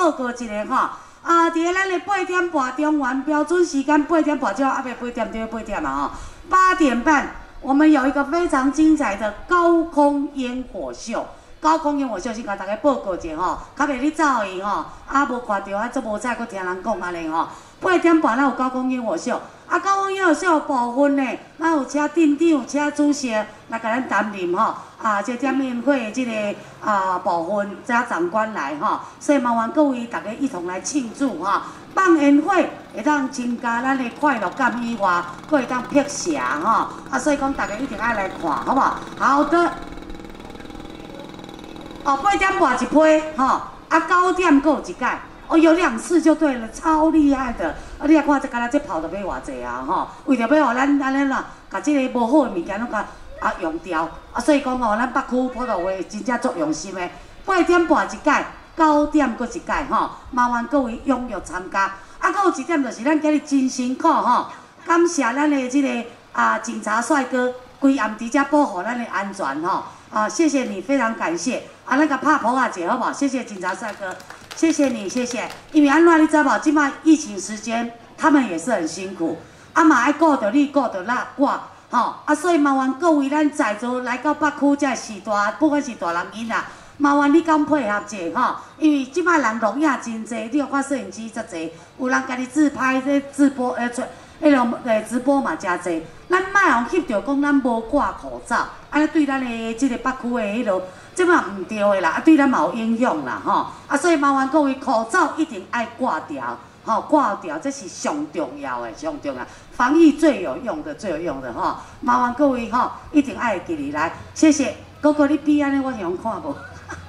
报告一下吼。伫个咱的8点半中原标准时间8点半，就要8点就要8点嘛吼。8点半，我们有一个非常精彩的高空烟火秀。高空烟火秀先甲大家报告者吼，较袂你走去吼，无看到做无彩，佮听人讲安尼吼。8点半咱有高空烟火秀，高空烟火秀的部分呢，咱有请镇长、请主席来甲咱担任吼。这点宴会的这个部分，请长官来吼，所以麻烦各位大家一同来庆祝吼。放烟火会当增加咱的快乐感以外，佫会当辟邪吼。所以讲大家一定爱来看，好不好？好的。8点半一批吼，9点佫有一届。有2次就对了，超厉害的。你来看，这敢若这跑得要偌济啊吼！为着要互咱安尼啦，甲这个无好的物件拢甲用掉。所以讲吼，咱北区普渡会真正足用心的。8点半一届，9点佫一届吼，麻烦各位踊跃参加。佫有一点就是咱今日真辛苦吼，感谢咱的这个警察帅哥，规暗伫遮保护咱的安全吼。谢谢你，非常感谢。咱甲拍婆仔者好不好？谢谢警察帅哥。谢谢你，谢谢。因为安怎你知无？即摆疫情时间，他们也是很辛苦。嘛爱顾着你，顾着我，吼。所以麻烦各位咱在座来到北区这时代，不管是大人囡仔，麻烦你敢配合者吼。因为即摆人录影真济，你有看摄影机遮济，有人家己自拍这直播，直播嘛真济。咱莫互翕着讲咱无挂口罩，安尼对咱的即个北区的迄落。这嘛唔对的啦，对咱嘛有影响啦，吼。所以麻烦各位口罩一定爱挂掉，吼，挂掉这是上重要的，上重要。防疫最有用的，最有用的，吼。麻烦各位吼，一定爱记起来，谢谢。哥哥，你比安尼我用看无？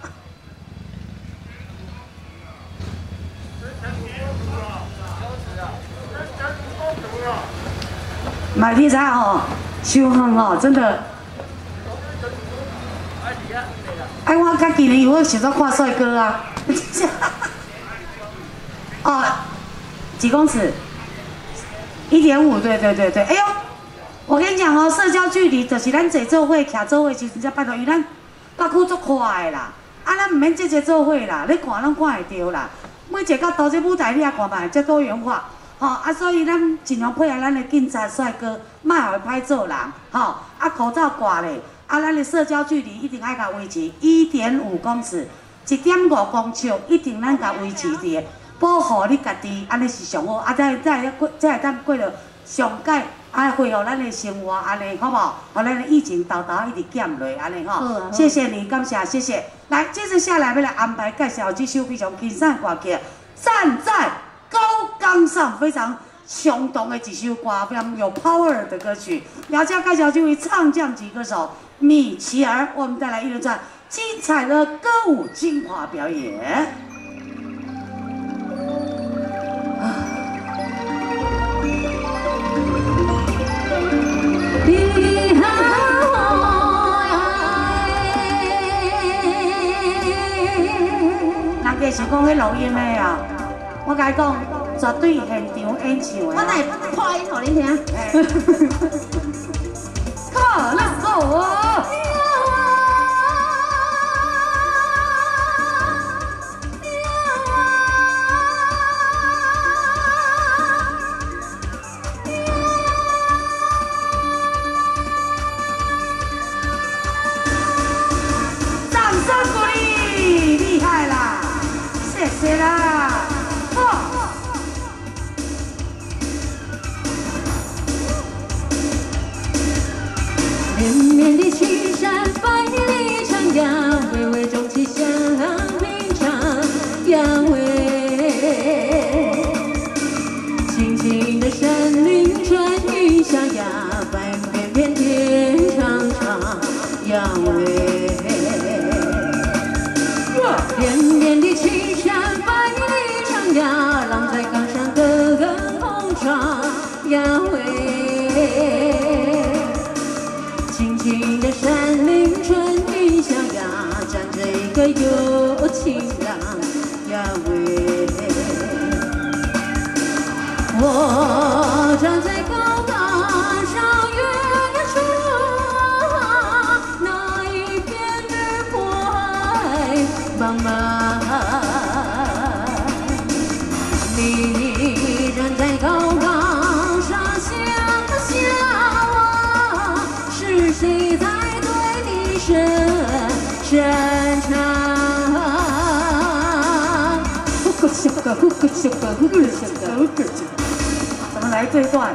买题材吼，伤远吼，真的。我较今年我想做看帅哥啊！几公尺？1.5，对。哎呦，我跟你讲哦，社交距离就是咱坐做伙、徛做伙，其实才拜托，因为咱北区足快的啦。咱唔免坐做伙啦，你看拢看会到啦。每一个到这舞台你也看嘛，这多元化。所以咱尽量配合咱的警察帅哥，莫互伊歹做人。口罩挂咧。咱的社交距离一定爱甲维持1.5公尺，1.5公尺，一定咱甲维持伫，保护你家己，安尼是上好。再会当过着上届，恢复咱的生活，安尼好不好？互咱的疫情豆一直减落，安尼吼。谢谢你，感谢，谢谢。来，接着下来要来安排介绍这首非常轻松的歌曲，站在高岗上，非常雄动的一首歌，非常有 power 的歌曲。要介绍这位唱将级歌手。米奇儿，我们带来一连串精彩的歌舞精华表演。人家是讲迄录音的啊，我甲你讲，绝对现场演唱的。 我来破音互恁听。 Let's go！掌声鼓励，厉害啦！谢谢啦！ 绵绵的青山，百里长崖，巍巍中气象平常扬威。青青的山林，春雨向阳，白云片片天长长扬威。绵绵的青山，百里长崖，浪在岗上个个红闯扬威。青青的山林，春雨向阳，站着一个有情郎呀喂。我站在高岗上，远处那一片的波海茫茫。 咻个呼个咻个呼个咻个。 怎么来这一段？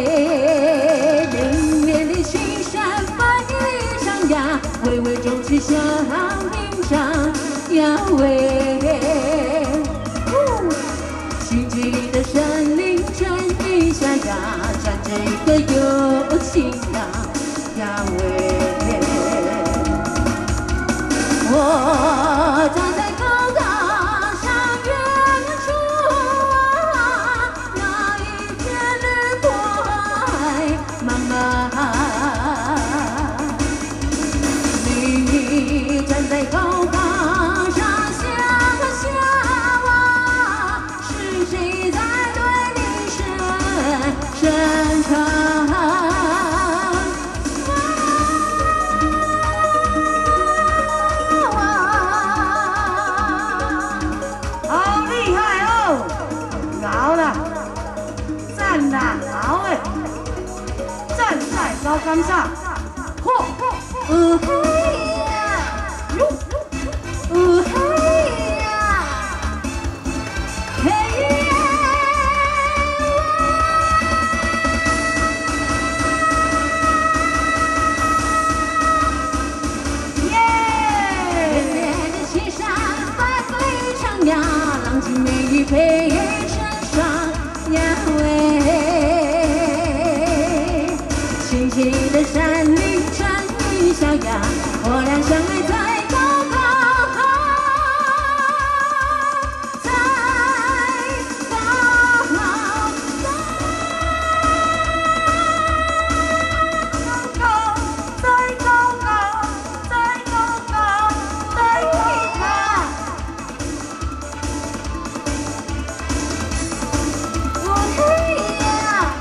连绵的青山，百里长崖，巍巍中去向平常呀喂。新吉林的山林春雨下呀，站着一个有情郎呀喂。我站在高大上远处啊，那一片绿波海茫茫。你站在高大上想啊，是谁在对你深唱？ 赞啦，好诶！站在高岗上，嚯！ 嘿呀，哟，嘿呀，嘿呀， 耶！ 连绵的青山，百里长崖，浪迹美玉配身上呀喂。青青的山林春雨小呀，我俩相爱在高岗，在高岗， 在高岗，在高岗，在高岗。 嘿呀，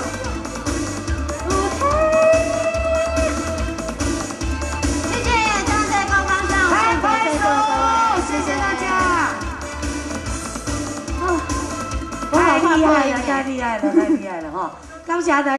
谢谢站在高岗上， 拍拍手，谢谢大家。 我好太厉害了， 怕破音太厉害了，太厉害了哈！感谢大家。